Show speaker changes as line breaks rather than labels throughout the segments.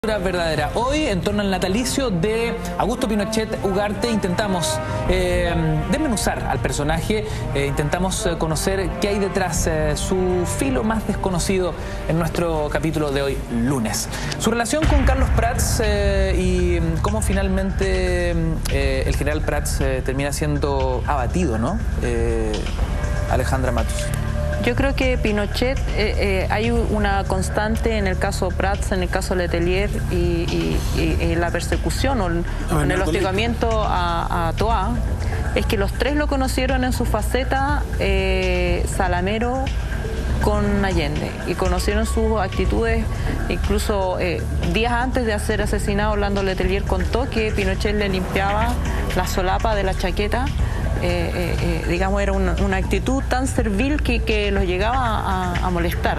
Verdadera. Hoy, en torno al natalicio de Augusto Pinochet Ugarte, intentamos desmenuzar al personaje, intentamos conocer qué hay detrás, su filo más desconocido en nuestro capítulo de hoy, lunes. Su relación con Carlos Prats y cómo finalmente el general Prats termina siendo abatido, ¿no? Alejandra Matus.
Yo creo que Pinochet, hay una constante en el caso Prats, en el caso Letelier y la persecución o en el hostigamiento a Toa, es que los tres lo conocieron en su faceta salamero con Allende y conocieron sus actitudes. Incluso días antes de ser asesinado, Orlando Letelier contó que Pinochet le limpiaba la solapa de la chaqueta. Digamos, era una actitud tan servil que los llegaba a molestar.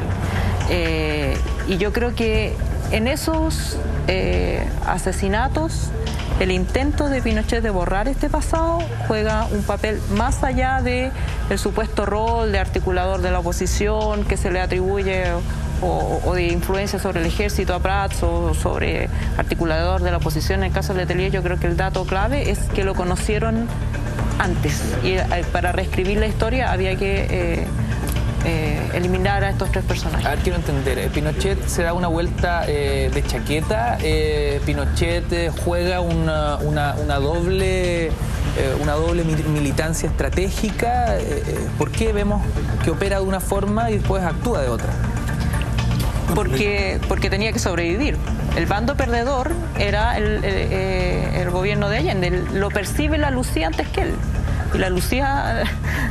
Y yo creo que en esos asesinatos, el intento de Pinochet de borrar este pasado juega un papel más allá del supuesto rol de articulador de la oposición que se le atribuye o de influencia sobre el ejército a Prats o sobre articulador de la oposición. En el caso de Letelier, yo creo que el dato clave es que lo conocieron antes, y para reescribir la historia había que eliminar a estos tres personajes.
A ver, quiero entender, Pinochet se da una vuelta de chaqueta, Pinochet juega una doble militancia estratégica. ¿Por qué vemos que opera de una forma y después actúa de otra?
Porque tenía que sobrevivir. El bando perdedor era el gobierno de Allende. Lo percibe la Lucía antes que él. Y la Lucía,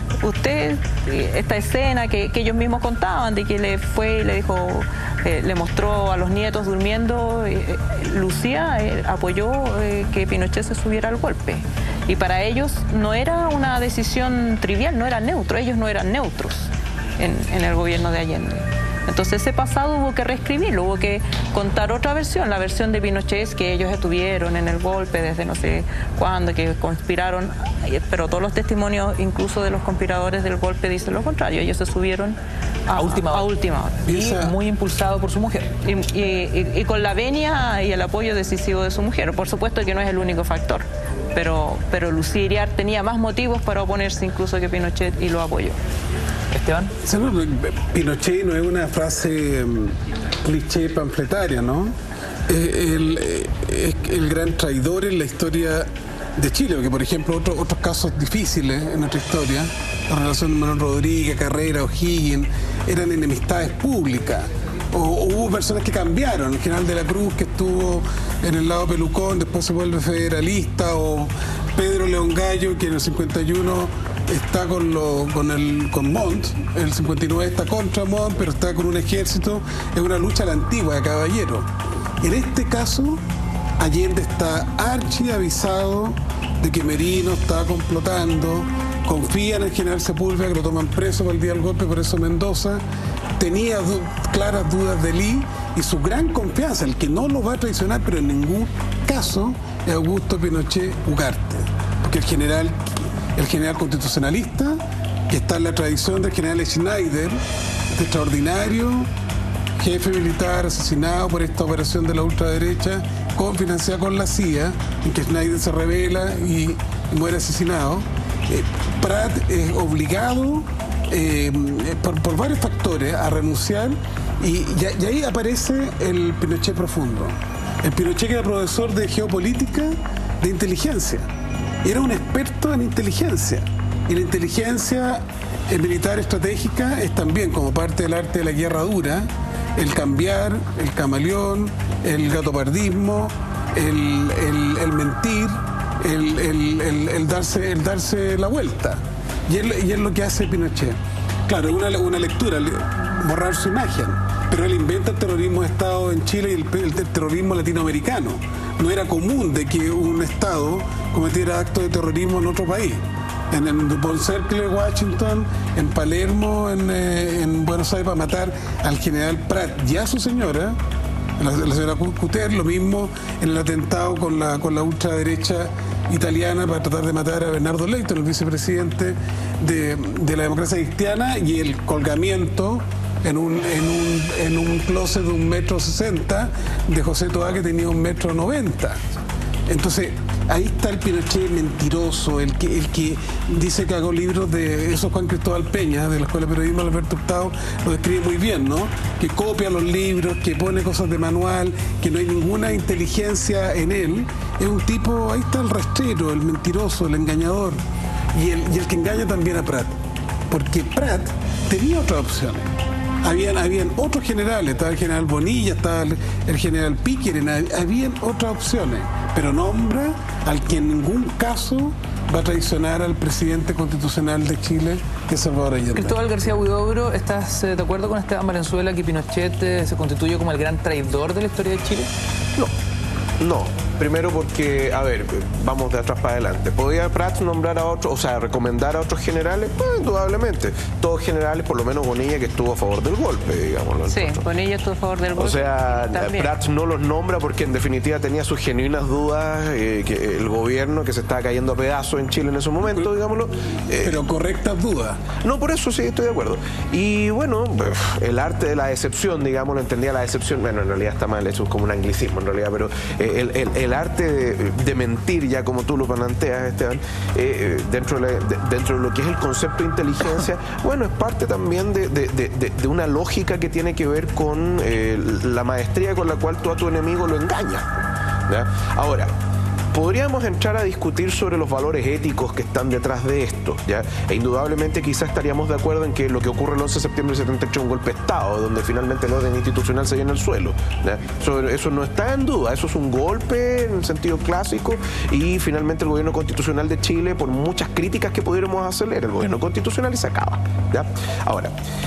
esta escena que ellos mismos contaban, de que le fue y le dijo, le mostró a los nietos durmiendo, Lucía apoyó que Pinochet se subiera al golpe. Y para ellos no era una decisión trivial, no era neutro, ellos no eran neutros en el gobierno de Allende. Entonces ese pasado hubo que reescribirlo, hubo que contar otra versión, la versión de Pinochet, que ellos estuvieron en el golpe desde no sé cuándo, que conspiraron, pero todos los testimonios, incluso de los conspiradores del golpe, dicen lo contrario, ellos se subieron a última hora.
Y muy impulsado por su mujer.
Y con la venia y el apoyo decisivo de su mujer. Por supuesto que no es el único factor, pero Lucía Iriart tenía más motivos para oponerse incluso que Pinochet y lo apoyó.
Esteban.
Pinochet no es una frase cliché panfletaria, ¿no? Es el gran traidor en la historia de Chile, porque por ejemplo otros casos difíciles en nuestra historia, la relación de Manuel Rodríguez, Carrera, O'Higgins, eran enemistades públicas. O hubo personas que cambiaron, el general de la Cruz que estuvo en el lado pelucón, después se vuelve federalista, o Pedro León Gallo, que en el 51 está con Montt, el 59 está contra Montt, pero está con un ejército, es una lucha a la antigua, de caballero. En este caso, Allende está archiavisado de que Merino está complotando, confía en el general Sepúlveda, que lo toman preso para el día del golpe, por eso Mendoza tenía claras dudas de Lee, y su gran confianza, el que no lo va a traicionar, pero en ningún caso, es Augusto Pinochet Ugarte, porque el general constitucionalista, que está en la tradición del general Schneider, este extraordinario jefe militar asesinado por esta operación de la ultraderecha, financiada con la CIA, en que Schneider se rebela y muere asesinado. Prat es obligado por varios factores a renunciar, y ahí aparece el Pinochet profundo. El Pinochet que era profesor de geopolítica, de inteligencia. Era un experto en inteligencia. Y la inteligencia militar estratégica es también, como parte del arte de la guerra dura, el cambiar, el camaleón, el gatopardismo, el mentir, el darse la vuelta. Y es lo que hace Pinochet. Claro, es una lectura, borrar su imagen, pero él inventa el terrorismo de Estado en Chile y el terrorismo latinoamericano. No era común de que un Estado cometiera actos de terrorismo en otro país. En el Dupont Circle de Washington, en Palermo, en Buenos Aires, para matar al general Prat y a su señora, la señora Cuter, lo mismo en el atentado con la ultraderecha italiana para tratar de matar a Bernardo Leighton, el vicepresidente de la democracia cristiana, y el colgamiento en un closet de 1,60 m de José Toá, que tenía 1,90 m. Entonces, ahí está el Pinochet mentiroso, el que dice que hago libros de... Eso es Juan Cristóbal Peña, de la Escuela de Periodismo, Alberto Hurtado, lo describe muy bien, ¿no? Que copia los libros, que pone cosas de manual, que no hay ninguna inteligencia en él. Es un tipo, ahí está el rastrero, el mentiroso, el engañador, y el que engaña también a Prat. Porque Prat tenía otras opciones. Habían otros generales, estaba el general Bonilla, estaba el general Pickering, habían otras opciones, pero nombra al que en ningún caso va a traicionar al presidente constitucional de Chile, que es Salvador Allende.
Cristóbal García Huidobro, ¿estás de acuerdo con Esteban Valenzuela que Pinochet se constituye como el gran traidor de la historia de Chile?
No. Primero porque, a ver, vamos de atrás para adelante. ¿Podía Prats nombrar a otros, o sea, recomendar a otros generales? Pues indudablemente. Todos generales, por lo menos Bonilla, que estuvo a favor del golpe, digámoslo.
Sí, Bonilla estuvo a favor del golpe.
O sea, Prats no los nombra porque en definitiva tenía sus genuinas dudas, que el gobierno que se estaba cayendo a pedazos en Chile en ese momento, digámoslo.
Pero correctas dudas.
No, por eso sí, estoy de acuerdo. Y bueno, el arte de la decepción, digámoslo, entendía la decepción, bueno, en realidad está mal, eso es como un anglicismo en realidad, pero el arte de mentir, ya como tú lo planteas, Esteban, dentro de lo que es el concepto de inteligencia, bueno, es parte también de una lógica que tiene que ver con la maestría con la cual tú a tu enemigo lo engañas, ¿ya? Ahora, podríamos entrar a discutir sobre los valores éticos que están detrás de esto, ¿ya? E indudablemente quizás estaríamos de acuerdo en que lo que ocurre el 11 de septiembre del 78 es un golpe de Estado, donde finalmente el orden institucional se viene al suelo, ¿ya? Eso no está en duda, eso es un golpe en el sentido clásico, y finalmente el gobierno constitucional de Chile, por muchas críticas que pudiéramos hacerle, era el gobierno constitucional y se acaba, ¿ya? Ahora,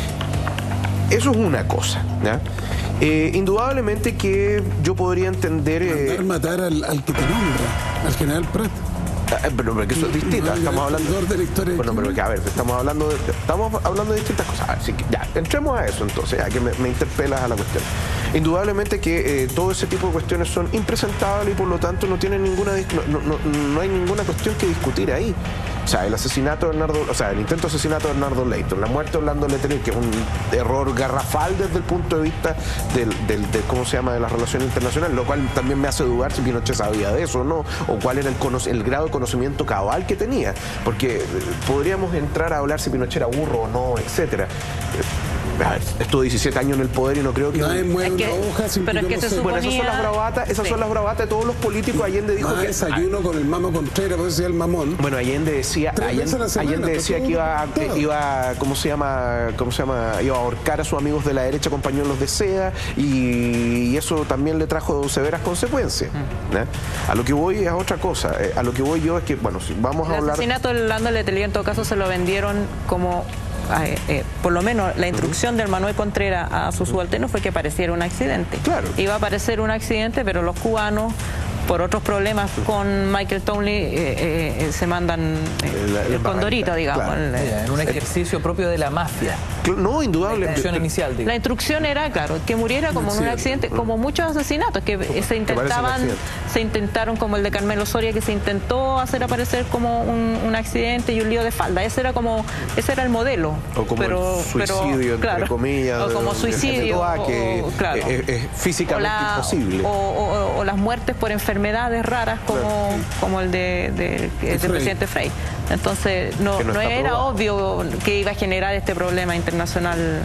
eso es una cosa, ¿ya? Indudablemente que yo podría entender...
matar al que te nombra, al general Prat.
Pero que eso es distinto, estamos hablando
de la historia.
Bueno, pero que a ver, estamos hablando de distintas cosas. Así que ya, entremos a eso entonces, ya que me interpelas a la cuestión. Indudablemente que todo ese tipo de cuestiones son impresentables y por lo tanto no tienen no hay ninguna cuestión que discutir ahí. O sea, el intento de asesinato de Bernardo Leighton, la muerte de Orlando Letelier, que es un error garrafal desde el punto de vista ¿cómo se llama?, de las relaciones internacionales, lo cual también me hace dudar si Pinochet sabía de eso o no, o cuál era el grado de conocimiento cabal que tenía, porque podríamos entrar a hablar si Pinochet era burro o no, etcétera. A ver, estuvo 17 años en el poder y no creo que...
Nadie mueve una hoja sin
pero
que
es que
yo lo
Bueno, esas son las bravatas de todos los políticos. Allende dijo que...
desayuno con el Mamo Contreras, por eso decía el mamón.
Bueno, Allende decía que iba, ¿cómo se llama? Iba a ahorcar a sus amigos de la derecha, compañeros de SEA, y eso también le trajo severas consecuencias, ¿no? A lo que voy es a otra cosa. A lo que voy yo es que, bueno, si vamos a hablar...
El asesinato de Orlando Letelier, en todo caso, se lo vendieron como... por lo menos la instrucción del Manuel Contreras a su subalterno fue que pareciera un accidente.
Claro.
Iba a parecer un accidente, pero los cubanos, por otros problemas con Michael Townley, se mandan el condorito, digamos.
Claro.
En un ejercicio propio de la mafia.
No, indudable.
La instrucción inicial, digo.
La instrucción era, claro, que muriera como en un accidente, como muchos asesinatos que se intentaron, como el de Carmelo Soria, que se intentó hacer aparecer como un accidente y un lío de falda. Ese era el modelo.
O como el suicidio, entre comillas.
O como suicidio.
Que
claro.
Es físicamente imposible.
O las muertes por enfermedades raras como el del presidente Frey. Entonces no era obvio que iba a generar este problema internacional.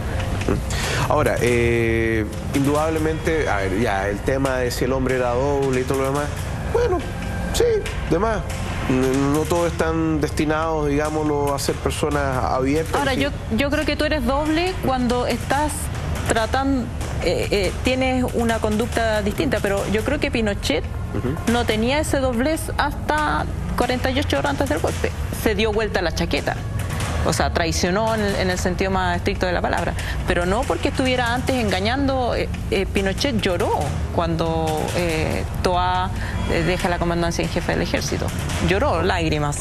Ahora, indudablemente, a ver, ya el tema de si el hombre era doble y todo lo demás, bueno, sí, demás. No todos están destinados, digámoslo, a ser personas abiertas.
Ahora, yo creo que tú eres doble cuando estás tratando, tienes una conducta distinta, pero yo creo que Pinochet no tenía ese doblez hasta 48 horas antes del golpe. Se dio vuelta la chaqueta. O sea, traicionó en el sentido más estricto de la palabra. Pero no porque estuviera antes engañando. Pinochet lloró cuando Toá deja la comandancia en jefe del ejército. Lloró, lágrimas.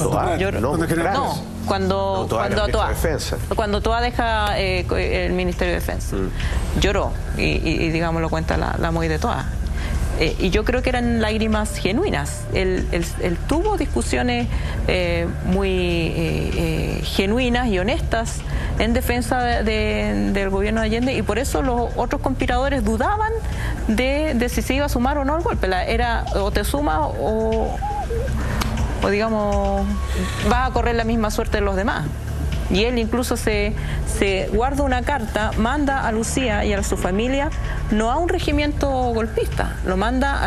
Cuando Toá deja el Ministerio de Defensa. Lloró, y digamos lo cuenta la muy de Toá. Y yo creo que eran lágrimas genuinas. Él tuvo discusiones muy genuinas y honestas en defensa del gobierno de Allende, y por eso los otros conspiradores dudaban de si se iba a sumar o no al golpe. Era o te sumas o digamos vas a correr la misma suerte de los demás. Y él incluso se guarda una carta, manda a Lucía y a su familia no a un regimiento golpista, lo manda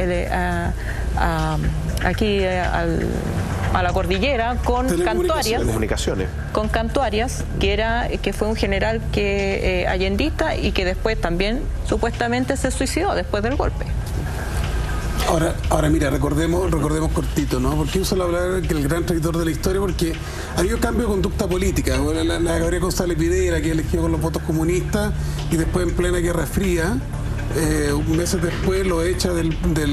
aquí a la cordillera con Cantuarias, que fue un general allendista y que después también supuestamente se suicidó después del golpe.
Ahora mira, recordemos cortito, ¿no? ¿Por qué uso la palabra que el gran traidor de la historia? Porque ha habido cambio de conducta política. Bueno, la Gabriela González Videla, que eligió con los votos comunistas, y después en plena Guerra Fría, meses después lo echa del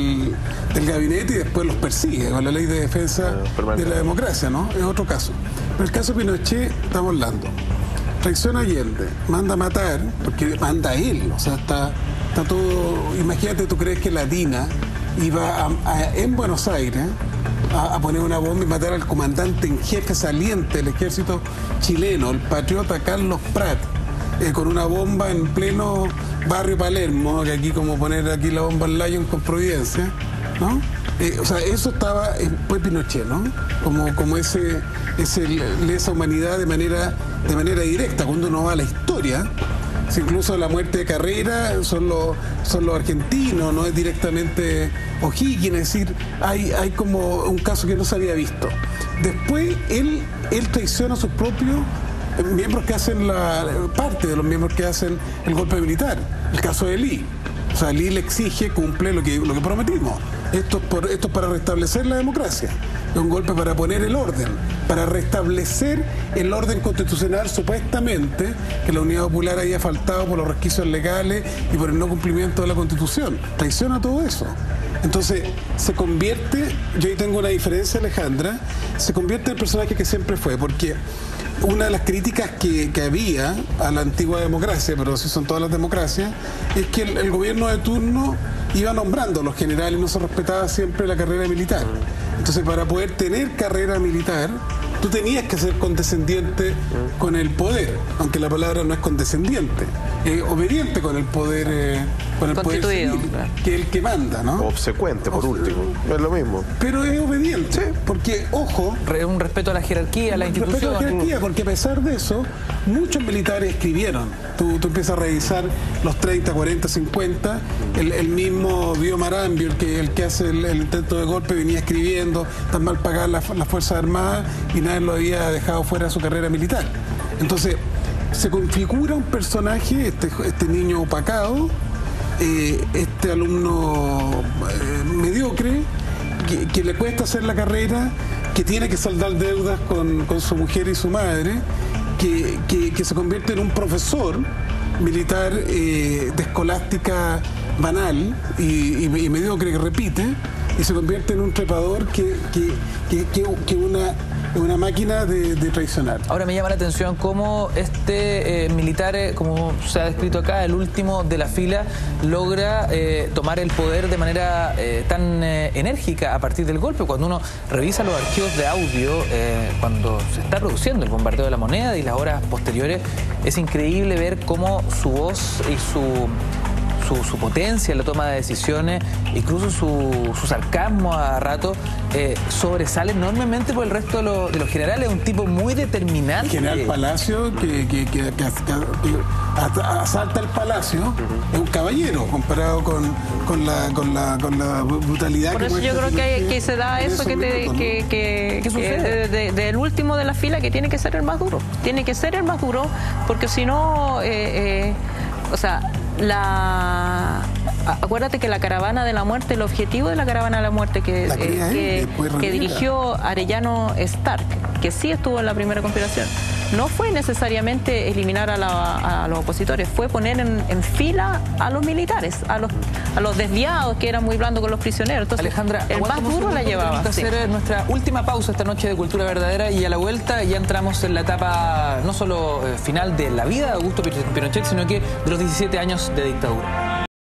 gabinete y después los persigue con la ley de defensa de la democracia, ¿no? Es otro caso. Pero el caso de Pinochet, estamos hablando. Traiciona a Allende, manda a matar, porque manda a él, o sea, está todo. Imagínate, tú crees que la DINA iba en Buenos Aires a poner una bomba y matar al comandante en jefe saliente del ejército chileno, el patriota Carlos Prat, con una bomba en pleno barrio Palermo, que aquí como poner aquí la bomba en Lyon con Providencia, ¿no? O sea, eso estaba pues Pinochet, ¿no? Como esa humanidad de manera directa. Cuando uno va a la historia, incluso la muerte de Carrera son los argentinos, no es directamente O'Higgins, es decir, hay como un caso que no se había visto. Después él traiciona a sus propios miembros que hacen parte de los miembros que hacen el golpe militar. El caso de Lee. O sea, Lee le exige, cumple lo que prometimos. Esto es para restablecer la democracia. Es un golpe para poner el orden, para restablecer el orden constitucional, supuestamente, que la Unidad Popular había faltado por los resquicios legales y por el no cumplimiento de la Constitución. Traiciona todo eso. Entonces, se convierte, yo ahí tengo una diferencia, Alejandra, se convierte en el personaje que siempre fue, porque una de las críticas que había a la antigua democracia, pero si son todas las democracias, es que el gobierno de turno iba nombrando a los generales y no se respetaba siempre la carrera militar. Entonces, para poder tener carrera militar, tú tenías que ser condescendiente con el poder, aunque la palabra no es condescendiente, obediente con el poder, poder civil, claro, que es el que manda, ¿no?
Obsecuente, por último, es lo mismo.
Pero es obediente, sí, porque, ojo,
un respeto a la jerarquía, a la institución.
Respeto a la jerarquía, porque a pesar de eso, muchos militares escribieron. Tú empiezas a revisar los 30, 40, 50, el mismo Dio Marambio, el que hace el intento de golpe, venía escribiendo, tan mal pagadas las Fuerzas Armadas, y nadie lo había dejado fuera de su carrera militar. Entonces, se configura un personaje, este niño opacado, este alumno mediocre, que le cuesta hacer la carrera, que tiene que saldar deudas con su mujer y su madre, que se convierte en un profesor militar de escolástica banal y mediocre, que repite, y se convierte en un trepador que una máquina de traicionar.
Ahora me llama la atención cómo este militar, como se ha descrito acá, el último de la fila, logra tomar el poder de manera tan enérgica a partir del golpe. Cuando uno revisa los archivos de audio, cuando se está produciendo el bombardeo de La Moneda y las horas posteriores, es increíble ver cómo su voz y su potencia en la toma de decisiones, incluso su sarcasmo a rato, sobresale enormemente por el resto de los generales. Es un tipo muy determinante.
El general Palacio, que asalta el Palacio, es un caballero comparado con la brutalidad.
Por eso yo creo que se da eso del último de la fila, que tiene que ser el más duro. Tiene que ser el más duro, porque si no, o sea, acuérdate que la caravana de la muerte, el objetivo de la caravana de la muerte que dirigió Arellano Stark, que sí estuvo en la primera conspiración, no fue necesariamente eliminar a los opositores, fue poner en fila a los militares, a los desviados, que eran muy blandos con los prisioneros. Entonces,
Alejandra,
el más duro la llevaba.
Vamos a hacer nuestra última pausa esta noche de Cultura Verdadera, y a la vuelta ya entramos en la etapa no solo final de la vida de Augusto Pinochet, sino que de los 17 años de dictadura.